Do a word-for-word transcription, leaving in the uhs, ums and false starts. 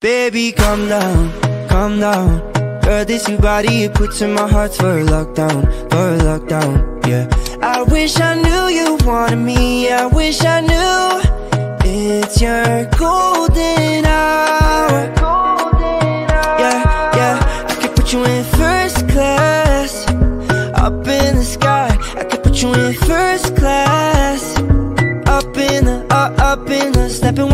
Baby, calm down, calm down. Girl, this your body, it puts in my heart for a lockdown, for a lockdown, yeah. I wish I knew you wanted me, I wish I knew. It's your golden hour, yeah, yeah. I could put you in first class, up in the sky. I could put you in first class, up in the, uh, up in the, stepping